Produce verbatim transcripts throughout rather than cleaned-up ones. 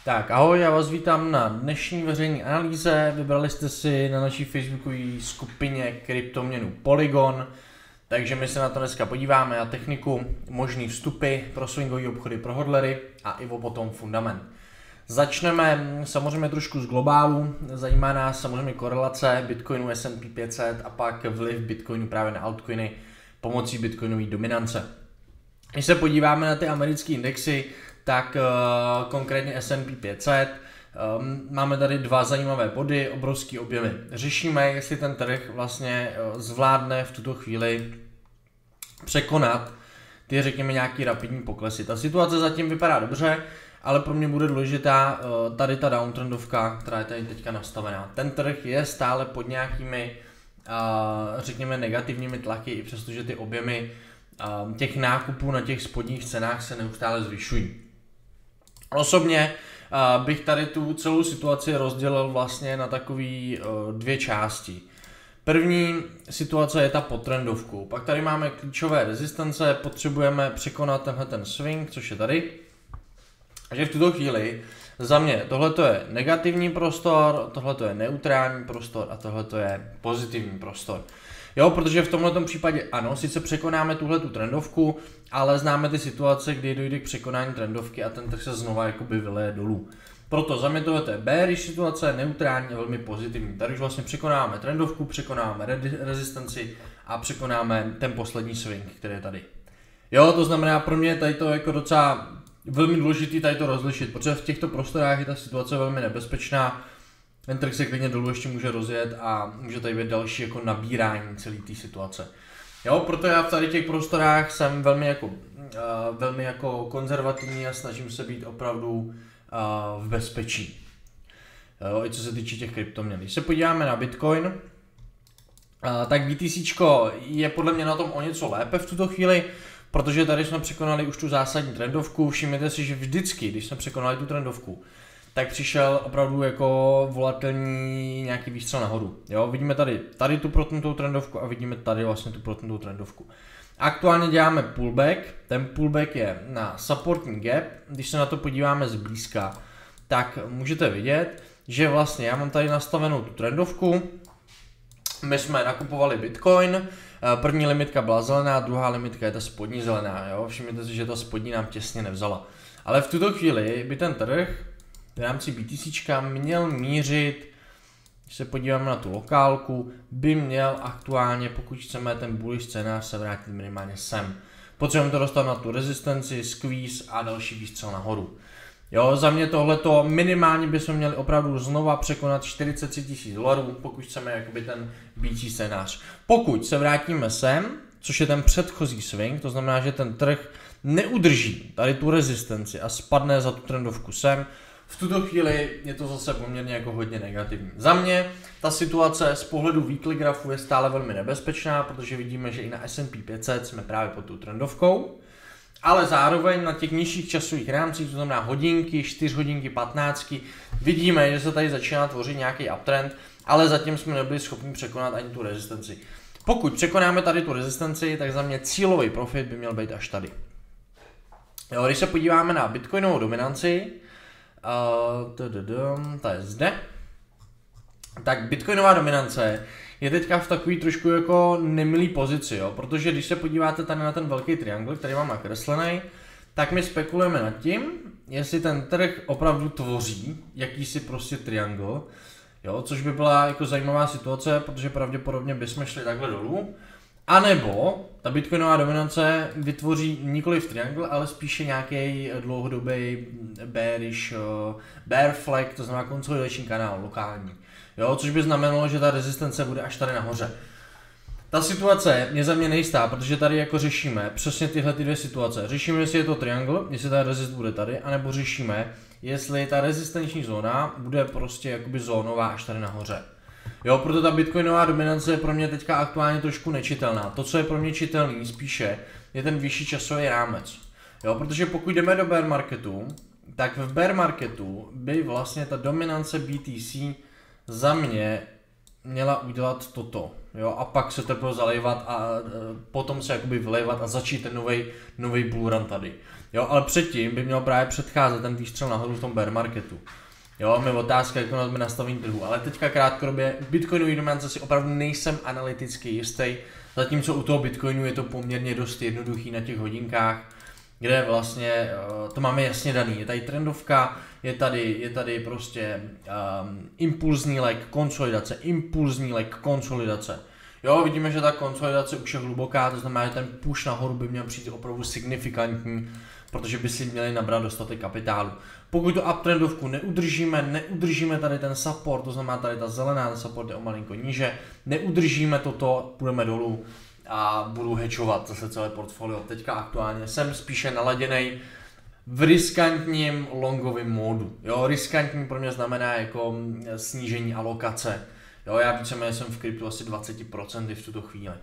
Tak ahoj, já vás vítám na dnešní veřejné analýze. Vybrali jste si na naší facebookové skupině kryptoměnu Polygon, takže my se na to dneska podíváme, na techniku, možný vstupy pro swingové obchody pro hodlery a i o potom fundament. Začneme samozřejmě trošku z globálu, zajímá nás samozřejmě korelace Bitcoinu S and P pět set a pak vliv Bitcoinu právě na altcoiny pomocí bitcoinové dominance. Když se podíváme na ty americké indexy, tak uh, konkrétně S and P pět set, um, máme tady dva zajímavé body, obrovský objemy. Řešíme, jestli ten trh vlastně uh, zvládne v tuto chvíli překonat ty, řekněme, nějaký rapidní poklesy. Ta situace zatím vypadá dobře, ale pro mě bude důležitá uh, tady ta downtrendovka, která je tady teďka nastavená. Ten trh je stále pod nějakými, uh, řekněme, negativními tlaky, i přestože ty objemy uh, těch nákupů na těch spodních cenách se neustále zvyšují. Osobně uh, bych tady tu celou situaci rozdělil vlastně na takové uh, dvě části. První situace je ta pod trendovkou, pak tady máme klíčové rezistence, potřebujeme překonat tenhle ten swing, což je tady. Takže v tuto chvíli za mě tohle je negativní prostor, tohle je neutrální prostor a tohle je pozitivní prostor. Jo, protože v tomhle případě ano, sice překonáme tuhle tu trendovku, ale známe ty situace, kdy dojde k překonání trendovky a ten trh se znova jakoby vyleje dolů. Proto za mě tohle je bearish situace, neutrální a velmi pozitivní. Tady už vlastně překonáme trendovku, překonáme re rezistenci a překonáme ten poslední swing, který je tady. Jo, to znamená pro mě tady to jako docela velmi důležité tady to rozlišit, protože v těchto prostorách je ta situace velmi nebezpečná. Ten trh se klidně dolů ještě může rozjet a může tady být další jako nabírání celé té situace. Jo, proto já v tady těch prostorách jsem velmi jako, uh, velmi jako konzervativní a snažím se být opravdu uh, v bezpečí. Jo, i co se týče těch kryptoměn. Když se podíváme na Bitcoin, uh, tak BTCčko je podle mě na tom o něco lépe v tuto chvíli, protože tady jsme překonali už tu zásadní trendovku. Všimněte si, že vždycky, když jsme překonali tu trendovku, tak přišel opravdu jako volatilní nějaký výstřel nahoru. Jo, vidíme tady, tady tu protnutou trendovku a vidíme tady vlastně tu protnutou trendovku. Aktuálně děláme pullback, ten pullback je na supporting gap, když se na to podíváme zblízka, tak můžete vidět, že vlastně já mám tady nastavenou tu trendovku, my jsme nakupovali Bitcoin, první limitka byla zelená, druhá limitka je ta spodní zelená, jo, všimněte si, že ta spodní nám těsně nevzala. Ale v tuto chvíli by ten trh v rámci BTCčka měl mířit, když se podíváme na tu lokálku, by měl aktuálně, pokud chceme ten bullish scénář, se vrátit minimálně sem. Potřebujeme to dostat na tu rezistenci, squeeze a další výstřel nahoru. Jo, za mě tohleto minimálně bychom měli opravdu znova překonat čtyřicet tři tisíc dolarů, pokud chceme jakoby ten býcí scénář. Pokud se vrátíme sem, což je ten předchozí swing, to znamená, že ten trh neudrží tady tu rezistenci a spadne za tu trendovku sem, v tuto chvíli je to zase poměrně jako hodně negativní. Za mě ta situace z pohledu weekly grafu je stále velmi nebezpečná, protože vidíme, že i na S and P pět set jsme právě pod tu trendovkou, ale zároveň na těch nižších časových rámcích, to znamená hodinky, čtyři hodinky, patnáctky, vidíme, že se tady začíná tvořit nějaký uptrend, ale zatím jsme nebyli schopni překonat ani tu rezistenci. Pokud překonáme tady tu rezistenci, tak za mě cílový profit by měl být až tady. Jo, když se podíváme na bitcoinovou dominanci, Uh, ta je zde. Tak bitcoinová dominance je teďka v takový trošku jako nemilý pozici, jo? Protože když se podíváte tady na ten velký triangle, který mám nakreslený, tak my spekulujeme nad tím, jestli ten trh opravdu tvoří jakýsi prostě triangle, jo? Což by byla jako zajímavá situace, protože pravděpodobně bychom šli takhle dolů. A nebo ta bitcoinová dominance vytvoří nikoliv triangle, ale spíše nějaký dlouhodobý bearish, bear flag, to znamená konsolidační kanál lokální. Jo, což by znamenalo, že ta rezistence bude až tady nahoře. Ta situace je za mě nejistá, protože tady jako řešíme přesně tyhle ty dvě situace. Řešíme, jestli je to triangle, jestli ta rezist bude tady, anebo řešíme, jestli ta rezistenční zóna bude prostě jakoby zónová až tady nahoře. Jo, proto ta bitcoinová dominance je pro mě teďka aktuálně trošku nečitelná. To, co je pro mě čitelný spíše, je ten vyšší časový rámec. Jo, protože pokud jdeme do bear marketu, tak v bear marketu by vlastně ta dominance B T C za mě měla udělat toto, jo, a pak se teprve zalejvat a e, potom se jakoby vylejvat a začít ten novej, novej bull run tady. Jo, ale předtím by měl právě předcházet ten výstřel nahoru v tom bear marketu. Jo, mi otázka, jak to máme nastavení trhu, ale teďka krátkodobě Bitcoinový dominance si opravdu nejsem analyticky jistý, zatímco u toho Bitcoinu je to poměrně dost jednoduchý na těch hodinkách, kde vlastně to máme jasně daný. Je tady trendovka, je tady, je tady prostě um, impulzní lek, konsolidace, impulzní lek, konsolidace. Jo, vidíme, že ta konsolidace už je hluboká, to znamená, že ten push nahoru by měl přijít opravdu signifikantní, protože by si měli nabrat dostatek kapitálu. Pokud tu uptrendovku neudržíme, neudržíme tady ten support, to znamená tady ta zelená, ten support je o malinko níže, neudržíme toto, půjdeme dolů a budu hedžovat zase celé portfolio. Teďka aktuálně jsem spíše naladěnej v riskantním longovém módu. Jo, riskantní pro mě znamená jako snížení alokace. Jo, já víceméně jsem v kryptu asi dvacet procent v tuto chvíli.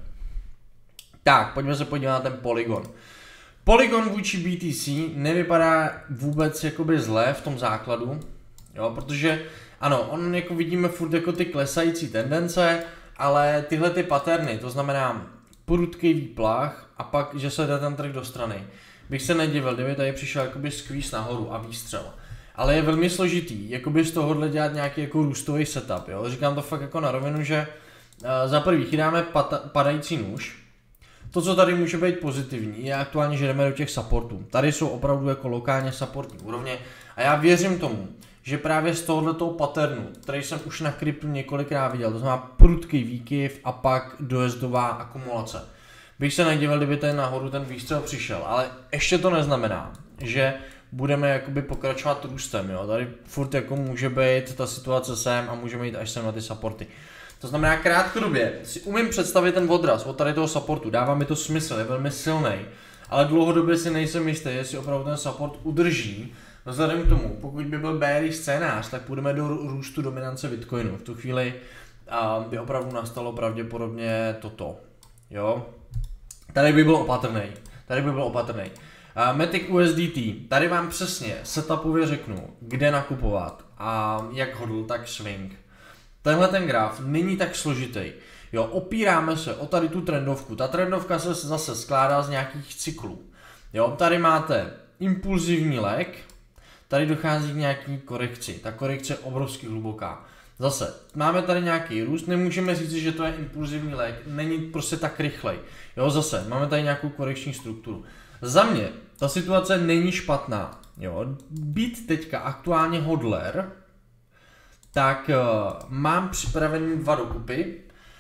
Tak, pojďme se podívat na ten Polygon. Polygon vůči B T C nevypadá vůbec jakoby zlé v tom základu, jo, protože ano, on jako vidíme furt jako ty klesající tendence, ale tyhle ty paterny, to znamená prudký výplach a pak, že se jde ten trh do strany, bych se nedivil, kdyby tady přišel jakoby squeeze nahoru a výstřel. Ale je velmi složitý, jakoby z tohohle dělat nějaký jako růstový setup, jo, říkám to fakt jako na rovinu, že uh, za prvý chytáme padající nůž. To, co tady může být pozitivní, je aktuálně, že jdeme do těch supportů. Tady jsou opravdu jako lokálně supportní úrovně a já věřím tomu, že právě z tohoto patternu, který jsem už na kryptu několikrát viděl, to znamená prudký výkyv a pak dojezdová akumulace. Bych se nedivil, kdyby ten nahoru ten výstřel přišel, ale ještě to neznamená, že budeme jakoby pokračovat růstem, jo. Tady furt jako může být ta situace sem a můžeme jít až sem na ty supporty. To znamená, krátkodobě si umím představit ten odraz od tady toho supportu, dává mi to smysl, je velmi silný, ale dlouhodobě si nejsem jistý, jestli opravdu ten support udrží. Vzhledem k tomu, pokud by byl bearish scénář, tak půjdeme do růstu dominance Bitcoinu. V tu chvíli uh, by opravdu nastalo pravděpodobně toto. Jo? Tady by byl opatrný. Tady by byl opatrný. Uh, Matic U S D T. Tady vám přesně setupově řeknu, kde nakupovat a jak hodl, tak swing. Tenhle ten graf není tak složitý. Jo, opíráme se o tady tu trendovku. Ta trendovka se zase skládá z nějakých cyklů. Jo, tady máte impulzivní lek, tady dochází k nějaký korekci. Ta korekce je obrovsky hluboká. Zase, máme tady nějaký růst, nemůžeme říct, že to je impulzivní lek, není prostě tak rychlej. Jo, zase, máme tady nějakou korekční strukturu. Za mě, ta situace není špatná. Jo, být teďka aktuálně hodler, tak uh, mám připravený dva dokupy.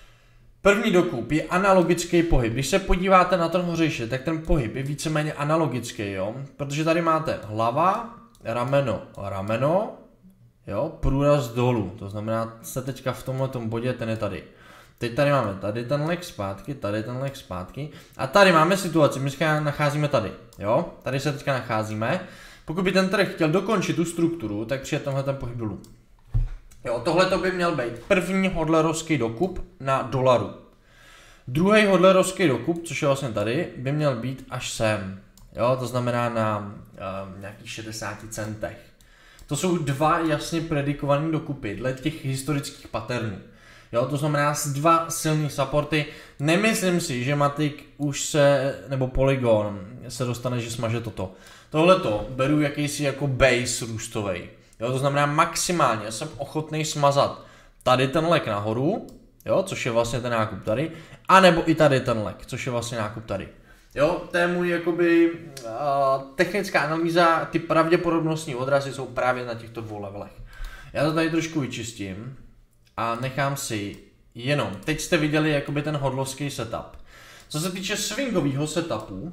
První dokup je analogický pohyb. Když se podíváte na ten hořejše, tak ten pohyb je víceméně analogický, jo? Protože tady máte hlava, rameno, rameno, jo? Průraz dolů. To znamená, se teďka v tomhletom bodě, ten je tady. Teď tady máme tady ten leg zpátky, tady ten leg zpátky. A tady máme situaci, my se nacházíme tady, jo? Tady se teďka nacházíme. Pokud by ten trh chtěl dokončit tu strukturu, tak přijde tenhle ten pohyb dolů. Jo, tohle to by měl být první hodlerovský dokup na dolaru. Druhý hodlerovský dokup, což je vlastně tady, by měl být až sem. Jo, to znamená na uh, nějakých šedesáti centech. To jsou dva jasně predikované dokupy dle těch historických patternů. Jo, to znamená dva silný supporty. Nemyslím si, že Matic už se, nebo Polygon se dostane, že smaže toto. Tohleto beru jakýsi jako base růstovej. Jo, to znamená maximálně jsem ochotný smazat tady ten lek nahoru, jo, což je vlastně ten nákup tady, anebo i tady ten lek, což je vlastně nákup tady. Jo, to je můj jakoby uh, technická analýza, ty pravděpodobnostní odrazy jsou právě na těchto dvou levelech. Já to tady trošku vyčistím a nechám si jenom, teď jste viděli jakoby ten hodlovský setup. Co se týče swingového setupu,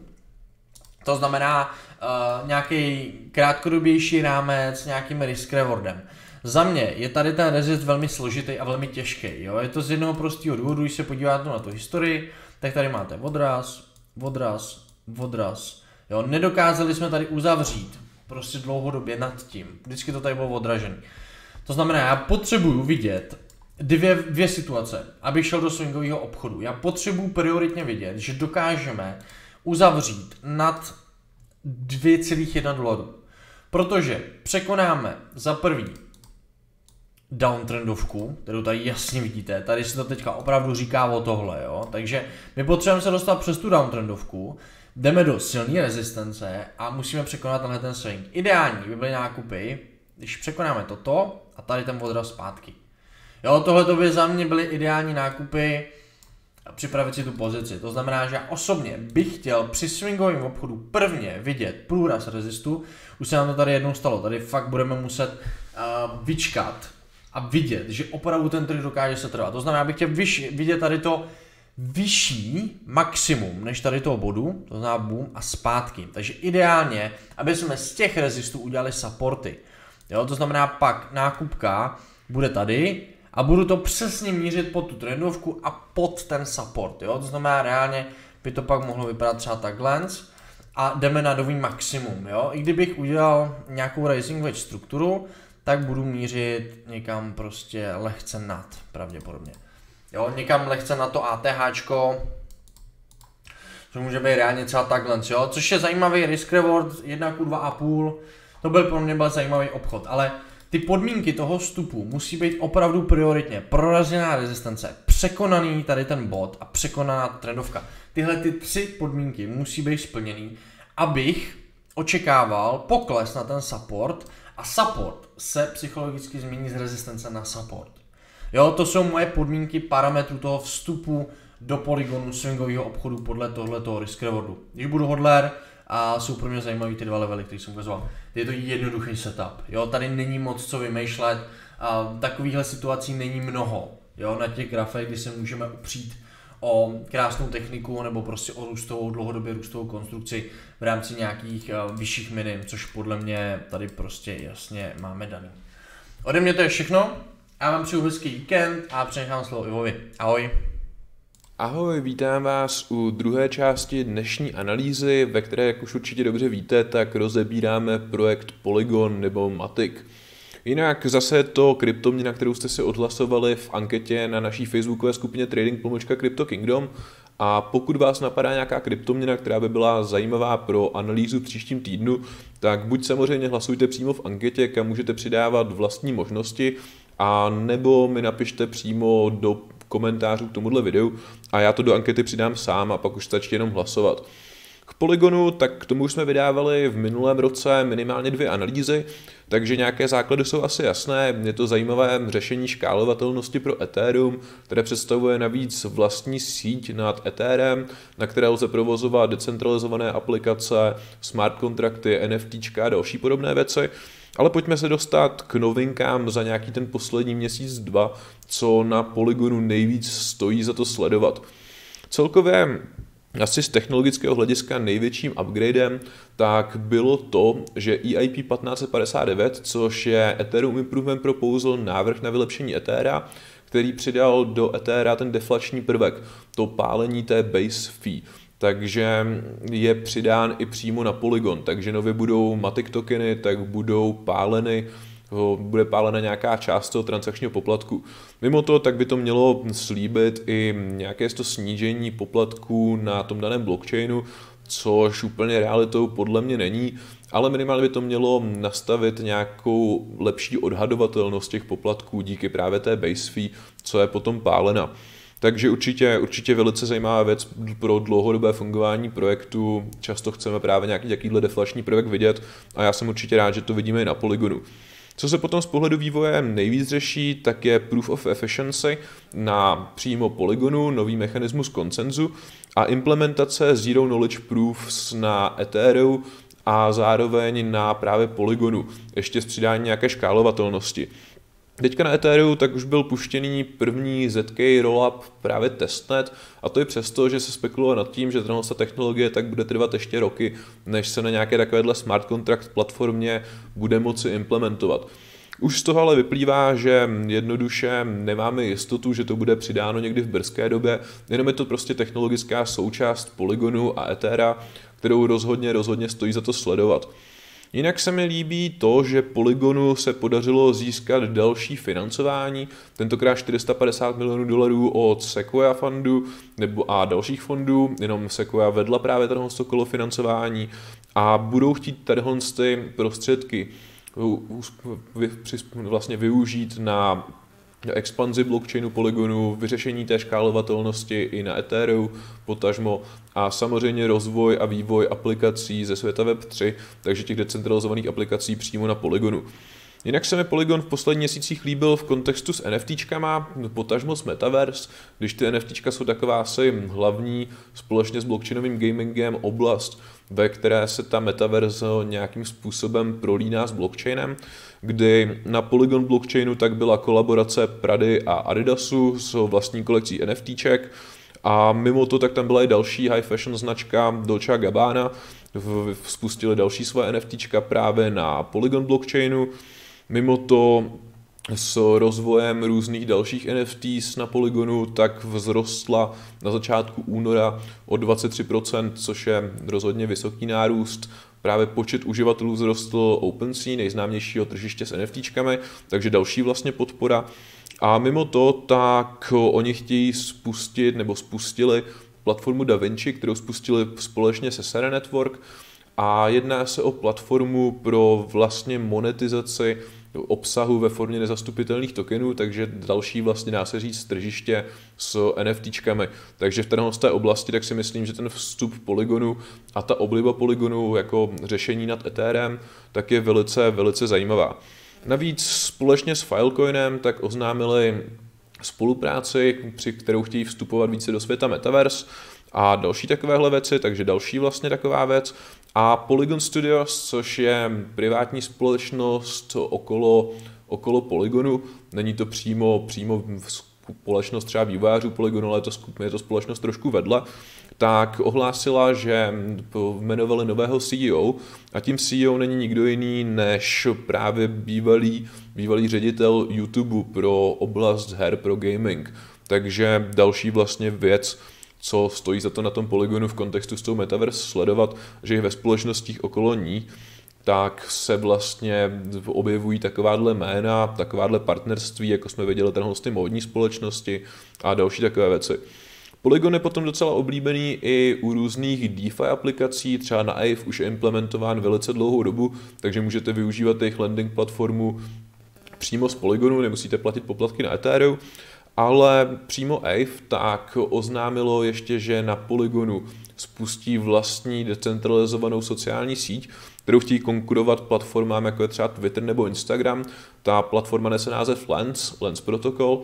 to znamená uh, nějaký krátkodobější rámec s nějakým risk rewardem. Za mě je tady ten resist velmi složitý a velmi těžký. Jo? Je to z jednoho prostého důvodu, když se podíváte na tu historii, tak tady máte odraz, odraz, odraz. Jo? Nedokázali jsme tady uzavřít prostě dlouhodobě nad tím. Vždycky to tady bylo odražený. To znamená, já potřebuju vidět dvě, dvě situace, abych šel do swingového obchodu. Já potřebuju prioritně vidět, že dokážeme uzavřít nad dvě celá jedna dolaru. Protože překonáme za prvý downtrendovku, kterou tady jasně vidíte, tady se to teďka opravdu říká o tohle, jo, takže my potřebujeme se dostat přes tu downtrendovku, jdeme do silné rezistence a musíme překonat tenhle ten swing. Ideální by byly nákupy, když překonáme toto a tady ten odraz zpátky. Jo, tohle by za mě byly ideální nákupy a připravit si tu pozici. To znamená, že já osobně bych chtěl při swingovém obchodu prvně vidět průraz rezistu. Už se nám to tady jednou stalo, tady fakt budeme muset uh, vyčkat a vidět, že opravdu ten trh dokáže se trvat. To znamená, bych chtěl vyš, vidět tady to vyšší maximum než tady toho bodu, to znamená boom a zpátky. Takže ideálně, aby jsme z těch rezistů udělali supporty. Jo, to znamená pak nákupka bude tady a budu to přesně mířit pod tu trendovku a pod ten support. Jo? To znamená reálně by to pak mohlo vypadat třeba takhle a jdeme na nový maximum. Jo? I kdybych udělal nějakou rising wedge strukturu, tak budu mířit někam prostě lehce nad pravděpodobně. Jo? Někam lehce na to ATHčko, což může být reálně třeba takhle, jo? Což je zajímavý risk reward jedna ku dva a půl. To byl pro mě byl zajímavý obchod, ale ty podmínky toho vstupu musí být opravdu prioritně proražená rezistence, překonaný tady ten bod a překonaná trendovka. Tyhle ty tři podmínky musí být splněný, abych očekával pokles na ten support a support se psychologicky změní z rezistence na support. Jo, to jsou moje podmínky parametrů toho vstupu do polygonu swingového obchodu podle tohletoho risk rewardu. Když budu hodler, a jsou pro mě zajímavý ty dva levely, které jsem ukazoval. Je to jednoduchý setup, jo, tady není moc co vymýšlet, a takovýchhle situací není mnoho, jo, na těch grafech, kdy se můžeme upřít o krásnou techniku nebo prostě o růstovou, dlouhodobě růstovou konstrukci v rámci nějakých uh, vyšších minim, což podle mě tady prostě jasně máme daný. Ode mě to je všechno, já vám přeju hezký víkend a přenechám slovo Ivovi. Ahoj. Ahoj, vítám vás u druhé části dnešní analýzy, ve které, jak už určitě dobře víte, tak rozebíráme projekt Polygon nebo Matic. Jinak zase je to kryptoměna, kterou jste si odhlasovali v anketě na naší facebookové skupině Trading pomlčka Crypto Kingdom. A pokud vás napadá nějaká kryptoměna, která by byla zajímavá pro analýzu v příštím týdnu, tak buď samozřejmě hlasujte přímo v anketě, kam můžete přidávat vlastní možnosti, a nebo mi napište přímo do komentářů k tomuhle videu a já to do ankety přidám sám a pak už stačí jenom hlasovat. K Polygonu, tak k tomu už jsme vydávali v minulém roce minimálně dvě analýzy, takže nějaké základy jsou asi jasné. Je to zajímavé řešení škálovatelnosti pro Ethereum, které představuje navíc vlastní síť nad Etherem, na které lze provozovat decentralizované aplikace, smart kontrakty, NFTčka a další podobné věci. Ale pojďme se dostat k novinkám za nějaký ten poslední měsíc, dva, co na Polygonu nejvíc stojí za to sledovat. Celkově asi z technologického hlediska největším upgradem tak bylo to, že E I P patnáct set padesát devět, což je Ethereum Improvement Proposal, návrh na vylepšení Ethera, který přidal do Ethera ten deflační prvek, to pálení té base fee. Takže je přidán i přímo na Polygon, takže nově budou Matic tokeny, tak budou páleny, bude pálena nějaká část toho transakčního poplatku. Mimo to, tak by to mělo slíbit i nějaké to snížení poplatků na tom daném blockchainu, což úplně realitou podle mě není, ale minimálně by to mělo nastavit nějakou lepší odhadovatelnost těch poplatků díky právě té base fee, co je potom pálena. Takže určitě, určitě velice zajímavá věc pro dlouhodobé fungování projektu. Často chceme právě nějaký takovýhle deflační prvek vidět a já jsem určitě rád, že to vidíme i na Polygonu. Co se potom z pohledu vývoje nejvíc řeší, tak je Proof of Efficiency na přímo Polygonu, nový mechanismus konsenzu a implementace Zero Knowledge Proofs na Ethereum a zároveň na právě Polygonu, ještě s přidáním nějaké škálovatelnosti. Teďka na Ethereum tak už byl puštěný první Z K rollup právě testnet a to i přesto, že se spekuluje nad tím, že tato technologie tak bude trvat ještě roky, než se na nějaké takovéhle smart contract platformě bude moci implementovat. Už z toho ale vyplývá, že jednoduše nemáme jistotu, že to bude přidáno někdy v brzké době, jenom je to prostě technologická součást Polygonu a Ethera, kterou rozhodně, rozhodně stojí za to sledovat. Jinak se mi líbí to, že Polygonu se podařilo získat další financování, tentokrát čtyři sta padesát milionů dolarů od Sequoia fundu nebo a dalších fondů, jenom Sequoia vedla právě tohle kolo financování a budou chtít tadyhle ty prostředky vlastně využít na expanzi blockchainu Polygonu, vyřešení té škálovatelnosti i na Ethereum, potažmo a samozřejmě rozvoj a vývoj aplikací ze světa web tři, takže těch decentralizovaných aplikací přímo na Polygonu. Jinak se mi Polygon v posledních měsících líbil v kontextu s NFTčkama, potažmo s Metaverse, když ty NFTčka jsou taková asi hlavní společně s blockchainovým gamingem oblast, ve které se ta Metaverse nějakým způsobem prolíná s blockchainem, kdy na Polygon blockchainu tak byla kolaborace Prady a Adidasu s vlastní kolekcí NFTček a mimo to tak tam byla i další high fashion značka Dolce and Gabbana, spustili další svoje NFTčka právě na Polygon blockchainu. Mimo to s rozvojem různých dalších N F Ts na Polygonu tak vzrostla na začátku února o dvacet tři procent, což je rozhodně vysoký nárůst. Právě počet uživatelů vzrostl OpenSea, nejznámějšího tržiště s NFTčkami, takže další vlastně podpora. A mimo to tak oni chtějí spustit nebo spustili platformu DaVinci, kterou spustili společně se Sera Network a jedná se o platformu pro vlastně monetizaci obsahu ve formě nezastupitelných tokenů, takže další vlastně dá se říct tržiště s NFTčkami. Takže v této oblasti tak si myslím, že ten vstup Polygonu a ta obliba Polygonu jako řešení nad Etherem tak je velice, velice zajímavá. Navíc společně s Filecoinem tak oznámili spolupráci, při kterou chtějí vstupovat více do světa Metaverse a další takovéhle věci, takže další vlastně taková věc. A Polygon Studios, což je privátní společnost okolo, okolo Polygonu, není to přímo, přímo společnost třeba vývojářů Polygonu, ale je to, je to společnost trošku vedle, tak ohlásila, že jmenovali nového C E O a tím C E O není nikdo jiný než právě bývalý, bývalý ředitel YouTube pro oblast her, pro gaming. Takže další vlastně věc, co stojí za to na tom Polygonu v kontextu s tou Metaverse sledovat, že i ve společnostích okolo ní, tak se vlastně objevují takováhle jména, takováhle partnerství, jako jsme viděli tenhle z ty módní společnosti a další takové věci. Polygon je potom docela oblíbený i u různých DeFi aplikací, třeba na Aave už je implementován velice dlouhou dobu, takže můžete využívat jejich landing platformu přímo z Polygonu, nemusíte platit poplatky na Ethereum, ale přímo Aave tak oznámilo ještě, že na Polygonu spustí vlastní decentralizovanou sociální síť, kterou chtějí konkurovat platformám jako je třeba Twitter nebo Instagram. Ta platforma nese název Lens, Lens Protocol,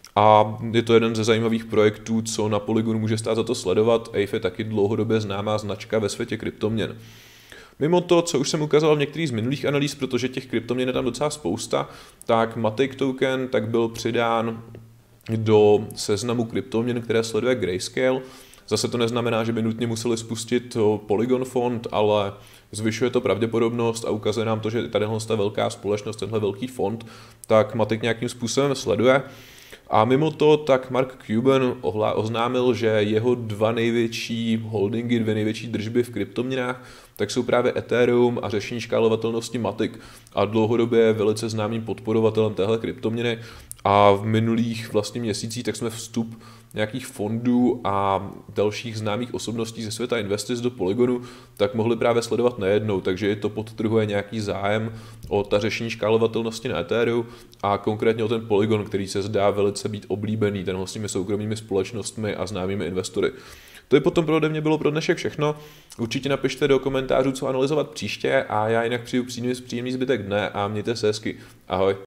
a je to jeden ze zajímavých projektů, co na Polygonu může stát za to sledovat. Aave je taky dlouhodobě známá značka ve světě kryptoměn. Mimo to, co už jsem ukázal v některých z minulých analýz, protože těch kryptoměn je tam docela spousta, tak Matic token tak byl přidán do seznamu kryptoměn, které sleduje Grayscale. Zase to neznamená, že by nutně museli spustit Polygon fond, ale zvyšuje to pravděpodobnost a ukazuje nám to, že tadyhle ta velká společnost, tenhle velký fond, tak Matic nějakým způsobem sleduje. A mimo to, tak Mark Cuban oznámil, že jeho dva největší holdingy, dvě největší držby v kryptoměnách, tak jsou právě Ethereum a řešení škálovatelnosti Matic a dlouhodobě je velice známým podporovatelem téhle kryptoměny a v minulých vlastně měsících tak jsme vstup nějakých fondů a dalších známých osobností ze světa investic do Polygonu tak mohli právě sledovat nejednou, takže je to podtrhuje nějaký zájem o ta řešení škálovatelnosti na Ethereum a konkrétně o ten Polygon, který se zdá velice být oblíbený ten s těmi soukromými společnostmi a známými investory. To je potom pro mě bylo pro dnešek všechno. Určitě napište do komentářů, co analyzovat příště a já jinak přijdu příjemný zbytek dne a mějte se hezky. Ahoj.